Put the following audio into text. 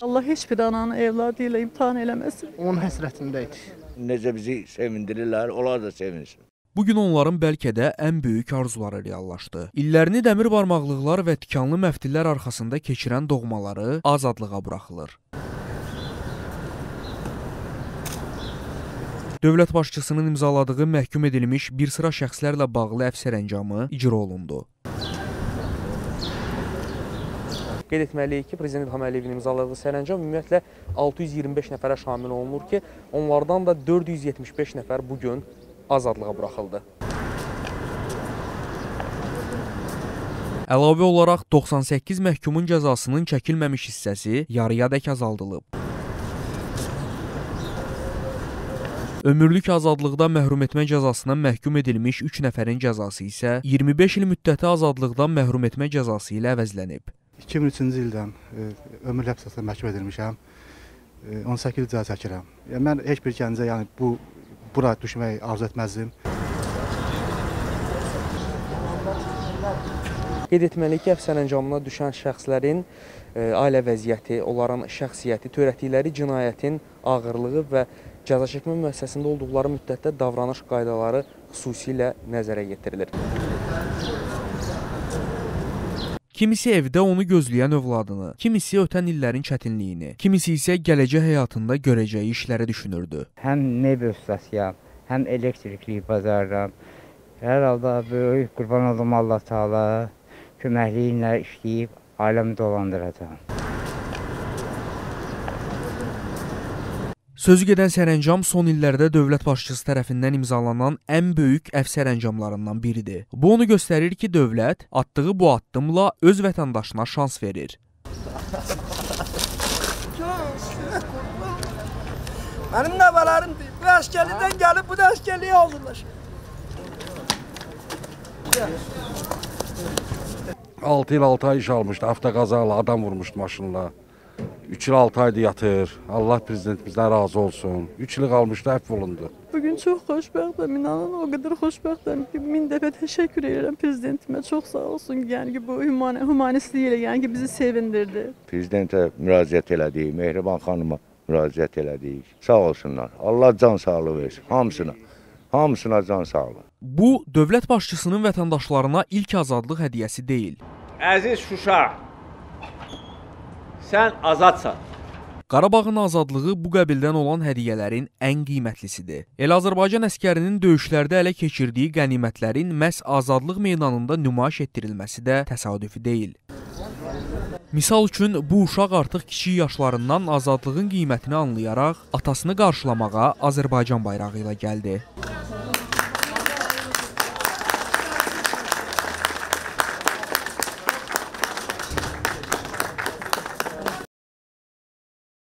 Allah heç bir ananı evladı ilə imtahan eləməsin. Onun həsrətindəydik. Necə bizi sevindirirlər, onlar da sevinsin. Bugün onların bəlkə də ən böyük arzuları reallaşdı. İllərini dəmir barmaqlıqlar və tikanlı məftillər arxasında keçirən doğmaları azadlığa buraxılır. Dövlət başçısının imzaladığı məhkum edilmiş bir sıra şəxslərlə bağlı əfsərəncamı icra olundu. Qeyd etməliyik ki, Prezident İlham Əliyevin imzaladığı sərəncam ümumiyyətlə 625 nəfərə şamil olunur ki, onlardan da 475 nəfər bugün azadlığa buraxıldı. Əlavə olaraq 98 məhkumun cəzasının çəkilməmiş hissəsi yarıyadək azaldılıb. Ömürlük azadlıqda məhrum etmə cəzasına məhkum edilmiş 3 nəfərin cəzası isə 25 il müddəti azadlıqdan məhrum etmə cəzası ilə əvəzlənib. 2003-cü ildən ömürlük həbsdə məhkum edilmişəm. 18 il cəza çəkirəm. Mən heç bir gəncə bura düşməyi arzu etməzdim. Qeyd etməliyik ki, əfsərəncamına düşən şəxslərin ailə vəziyyəti, onların şəxsiyyəti, törətdikləri cinayətin ağırlığı və cəza çəkmə müəssisəsində olduqları müddətdə davranış qaydaları xüsusilə nəzərə yetirilir. Kimisi evdə onu gözləyən övladını, kimisi ötən illərin çətinliyini, kimisi isə gələcək həyatında görəcəyi işləri düşünürdü. Həm mebel ustasıyam, həm elektrikli bazarram. Hər halda böyük qurban olum Allah Taala köməkliyi ilə işləyib ailəmi dolandıracağam. Sözü gedən sərəncam son illərdə dövlət başçısı tərəfindən imzalanan ən böyük əfsərəncamlarından biridir. Bu onu göstərir ki, dövlət atdığı bu addımla öz vətəndaşına şans verir. Mənim nəvələrimdir. Bu əskərlikdən gəlib bu da əskərliyə alırlar. 6 il 6 ay iş almışdı. Avtoqazayla adam vurmuşdu maşınla. 3 il 6 ayda yatır. Allah prezidentimizdən razı olsun. 3 il qalmışdı, əfv olundu. Bugün çox xoşbəxtəm, inanın o qədər xoşbəxtəm ki, 1000 dəfə təşəkkür edirəm prezidentimə. Çox sağ olsun, yəni ki, bu humanistliyi ilə, yəni ki, bizi sevindirdi. Prezidentə müraciət elədik, Mehriban xanıma müraciət elədik. Sağ olsunlar. Allah can sağlığı versin hamısına. Hamısına can sağlığı. Bu, dövlət başçısının vətəndaşlarına ilk azadlıq hədiyyəsi deyil. Əziz Şuşa, sən azadsan. Qarabağın azadlığı bu qəbildən olan hədiyyələrin ən qiymətlisidir. Azərbaycan əskərinin döyüşlərdə ələ keçirdiyi qənimətlərin məhz azadlıq meydanında nümayiş etdirilməsi də təsadüfi deyil. Misal üçün, bu uşaq artıq kiçik yaşlarından azadlığın qiymətini anlayaraq atasını qarşılamağa Azərbaycan bayrağı ilə gəldi.